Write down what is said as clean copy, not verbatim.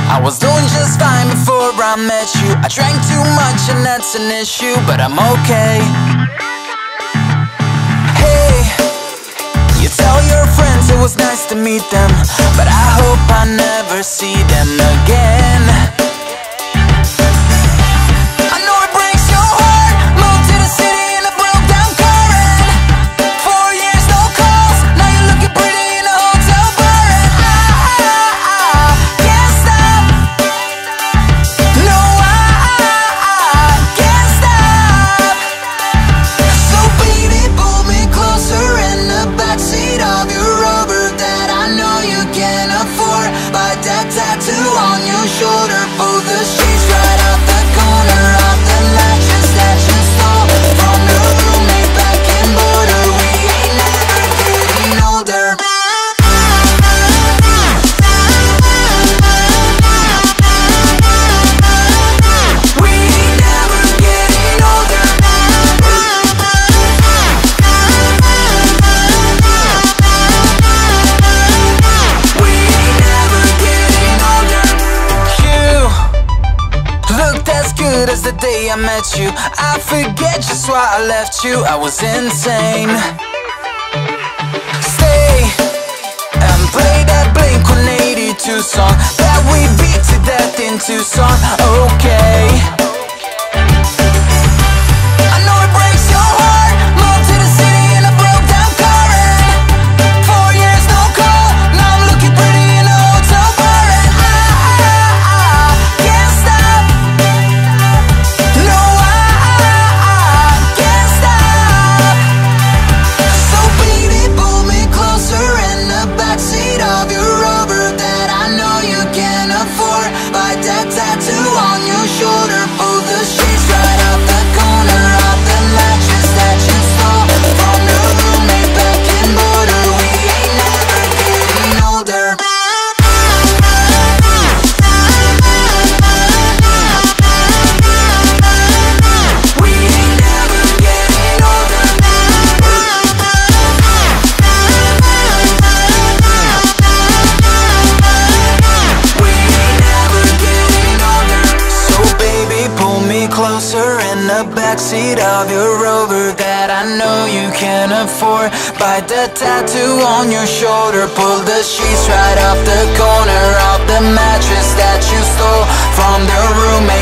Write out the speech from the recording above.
I was doing just fine before I met you. I drank too much and that's an issue, but I'm okay. Hey, you tell your friends it was nice to meet them, but I hope I never see them again. I know it breaks your heart. Moved to the city in a broke down car, and 4 years no calls. Now you're looking pretty in a hotel bar, and I can't stop. No, I can't stop. So baby, pull me closer in the backseat of your Rover that I know you can't afford. Bite that tattoo on your shoulder. Pull the sheets right out the corner of the mattress that you stole from your roommate back in Border. We ain't never getting older. We ain't never getting older. We ain't never getting older. You looked as good as the day I met you. I forget just why I left you. I was insane. Stay and play that Blink-182 song that we beat to death in Tucson. Okay. I know it breaks your heart. Moved to the city in a broke down car, and 4 years no call. Now I'm looking pretty in a hotel bar, and I can't stop. No, I can't stop. So baby, pull me closer in the backseat of your Rover that I know you can't afford. Bite that tattoo on your shoulder. Pull the sheets right out the corner of the mattress that you stole from your roommate back in Border. We ain't never getting older. We ain't never getting older. We ain't never getting older. So baby, pull me closer in the backseat of your Rover that I know you can't afford. Bite the tattoo on your shoulder. Pull the sheets right off the corner of the mattress that you stole from the roommate